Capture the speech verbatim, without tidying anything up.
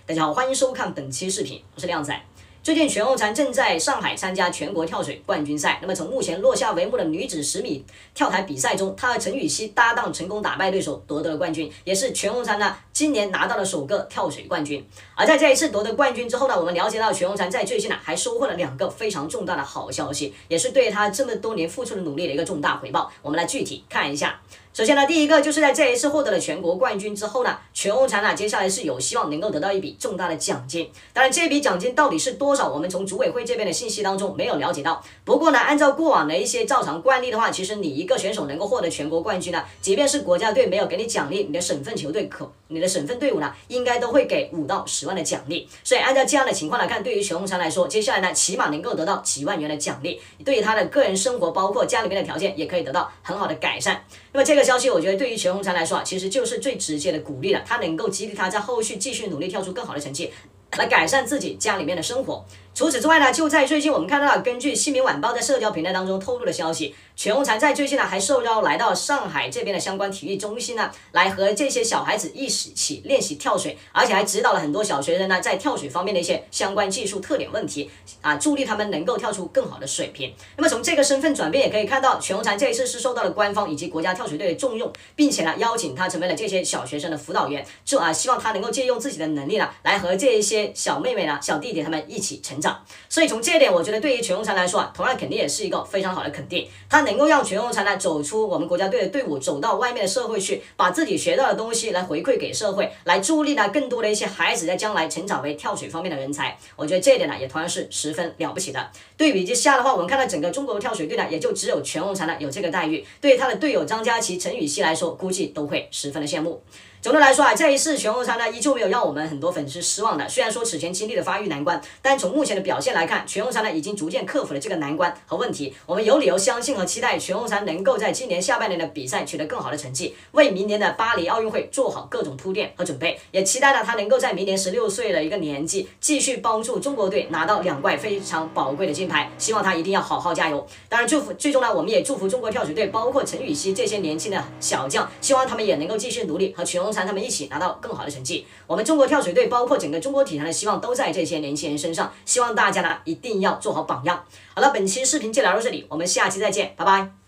大家好，欢迎收看本期视频，我是靓仔。最近全红婵正在上海参加全国跳水冠军赛。那么从目前落下帷幕的女子十米跳台比赛中，她和陈芋汐搭档成功打败对手，夺得了冠军，也是全红婵呢今年拿到了首个跳水冠军。而在这一次夺得冠军之后呢，我们了解到全红婵在最近呢还收获了两个非常重大的好消息，也是对她这么多年付出的努力的一个重大回报。我们来具体看一下。首先呢，第一个就是在这一次获得了全国冠军之后呢，全红婵呢接下来是有希望能够得到一笔重大的奖金。当然，这笔奖金到底是多少，我们从组委会这边的信息当中没有了解到。不过呢，按照过往的一些照常惯例的话，其实你一个选手能够获得全国冠军呢，即便是国家队没有给你奖励，你的省份球队可你的省份队伍呢，应该都会给五到十万的奖励。所以按照这样的情况来看，对于全红婵来说，接下来呢，起码能够得到几万元的奖励，对于他的个人生活，包括家里面的条件，也可以得到很好的改善。那么这个消息，我觉得对于全红婵来说啊，其实就是最直接的鼓励了，他能够激励他在后续继续努力，跳出更好的成绩，来改善自己家里面的生活。除此之外呢，就在最近我们看到了，根据《新民晚报》在社交平台当中透露的消息，全红婵在最近呢还受邀来到上海这边的相关体育中心呢，来和这些小孩子一起练习跳水，而且还指导了很多小学生呢在跳水方面的一些相关技术特点问题啊，助力他们能够跳出更好的水平。那么从这个身份转变也可以看到，全红婵这一次是受到了官方以及国家跳水队的重用，并且呢邀请他成为了这些小学生的辅导员，就啊希望他能够借用自己的能力呢，来和这一些小妹妹呢、小弟弟他们一起成长。所以从这一点，我觉得对于全红婵来说啊，同样肯定也是一个非常好的肯定。他能够让全红婵呢走出我们国家队的队伍，走到外面的社会去，把自己学到的东西来回馈给社会，来助力呢更多的一些孩子在将来成长为跳水方面的人才。我觉得这一点呢也同样是十分了不起的。对比之下的话，我们看到整个中国跳水队呢，也就只有全红婵呢有这个待遇，对于他的队友张家齐、陈芋汐来说，估计都会十分的羡慕。总的来说啊，这一次全红婵呢依旧没有让我们很多粉丝失望的。虽然说此前经历了发育难关，但从目前的表现来看，全红婵呢已经逐渐克服了这个难关和问题。我们有理由相信和期待全红婵能够在今年下半年的比赛取得更好的成绩，为明年的巴黎奥运会做好各种铺垫和准备。也期待呢她能够在明年十六岁的一个年纪，继续帮助中国队拿到两块非常宝贵的金牌。希望她一定要好好加油。当然，祝福最终呢，我们也祝福中国跳水队，包括陈芋汐这些年轻的小将，希望他们也能够继续努力，和全红婵他们一起拿到更好的成绩。我们中国跳水队，包括整个中国体坛的希望都在这些年轻人身上，希望大家呢一定要做好榜样。好了，本期视频就聊到这里，我们下期再见，拜拜。